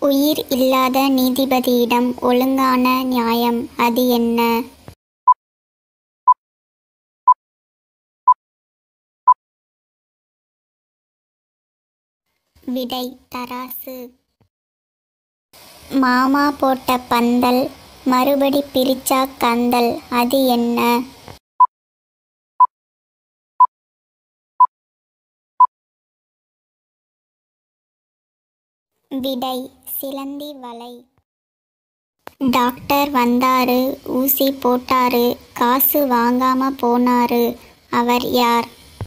உயிர் இல்லாத நீதிபதியிடம் ஒழுங்கான நியாயம் அது என்ன? விடை தராசு. மாமா போட்ட பந்தல் மறுபடி பிரிச்சா கந்தல் அது என்ன? விடை சிலந்தி வலை. டாக்டர் வந்தாரு, ஊசி போட்டாரு, காசு வாங்காம போனாரு, அவர் யார்?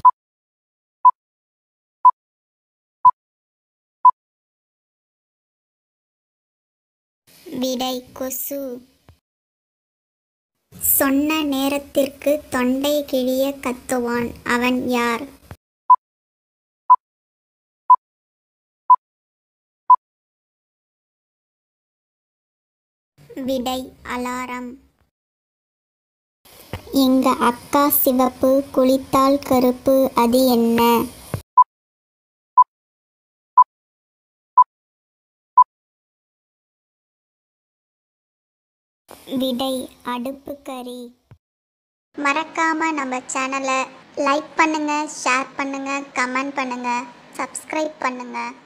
விடை கொசு. சொன்ன நேரத்திற்கு தொண்டை கிழிய கத்துவான், அவன் யார்? விடை அலாரம். எங்க அக்கா சிவப்பு குளித்தால் கருப்பு அது என்ன? விடை அடுப்புக்கறி. மறக்காம நம்ம சேனலை லைக் பண்ணுங்க, ஷேர் பண்ணுங்க, கமெண்ட் பண்ணுங்க, சப்ஸ்கிரைப் பண்ணுங்க.